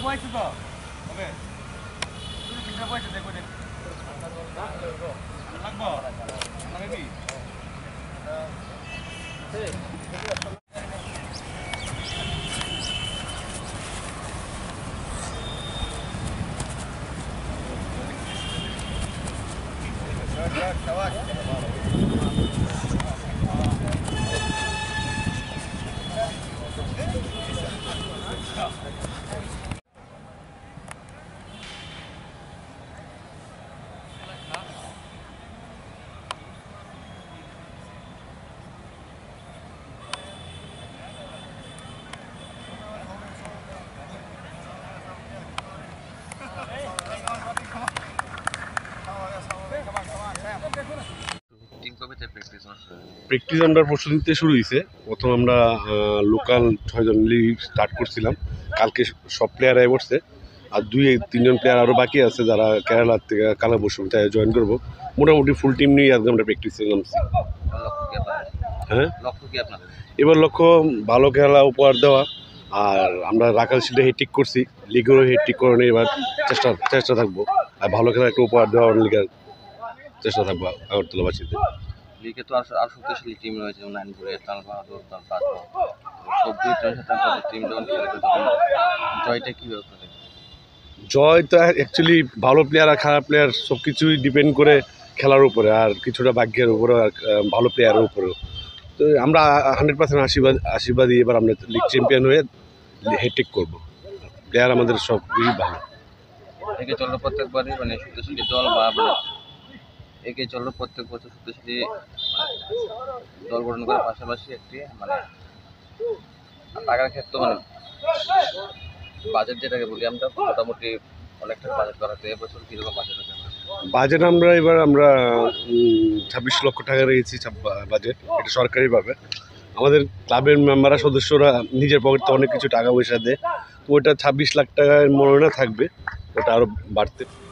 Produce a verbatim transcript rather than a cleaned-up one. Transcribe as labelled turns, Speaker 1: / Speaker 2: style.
Speaker 1: বয়সে তো হবে তিনটা বয়সে দেখো দেখ লাগবো লাগবি
Speaker 2: প্র্যাকটিস আমরা পরশু দিন থেকে শুরু হয়েছে। প্রথম আমরা লোকাল ছয়জন স্টার্ট করছিলাম, কালকে সব প্লেয়ারাই বসছে, আর দুই তিনজন প্লেয়ার আরও বাকি আছে যারা কেরালার থেকে কালা বসু তাই জয়েন করবো। মোটামুটি ফুল টিম নিয়ে আজকে আমরা প্র্যাকটিসে নামছি। হ্যাঁ, এবার লক্ষ্য ভালো খেলা উপহার দেওয়া, আর আমরা রাখাল শিল্ডে হেট্রিক করছি, লিগেরও হেট্রিক করে নিয়ে এবার চেষ্টা চেষ্টা থাকবো, আর ভালো খেলা একটা উপহার দেওয়া লিগের চেষ্টা থাকবো আগরতলাবাসীতে।
Speaker 3: লিগে তো আর আর শক্তিশালী টিম রয়েছে, নাইনপুরে তাল বাহাদুর তাল পাঁচশো সব দুই টিম যখন খেলে তখন জয়টা কীভাবে করে?
Speaker 2: জয় তো অ্যাকচুয়ালি ভালো প্লেয়ার আর খারাপ প্লেয়ার সব কিছুই ডিপেন্ড করে খেলার উপরে, আর কিছুটা ভাগ্যের উপরে, আর ভালো প্লেয়ারের উপরেও। তো আমরা হান্ড্রেড পার্সেন্ট আশীর্বাদ আশীর্বাদী এবার আমরা লিগ চ্যাম্পিয়ন হয়ে হ্যাট্রিক করবো। প্লেয়ার আমাদের সবই ভালো।
Speaker 3: এগিয়ে চললো প্রত্যেকবারই মানে শক্তিশালী দল বা এগিয়ে চললো প্রত্যেক বছর শক্তিশালী দল গঠন করার পাশাপাশি একটি মানে টাকার ক্ষেত্রে মানে বাজেট যেটাকে বলি আমরা মোটামুটি অনেকটা বাজেট করাতে এবছর কীরকম বাজেট আছে?
Speaker 2: বাজেট আমরা এবার আমরা ছাব্বিশ লক্ষ টাকা রেখেছি বাজেট, এটা সরকারিভাবে। আমাদের ক্লাবের মেম্বাররা সদস্যরা নিজের পকেটে অনেক কিছু টাকা পয়সা দেয়, তো ওটা ছাব্বিশ লাখ টাকার মনে থাকবে, ওটা আরও বাড়তে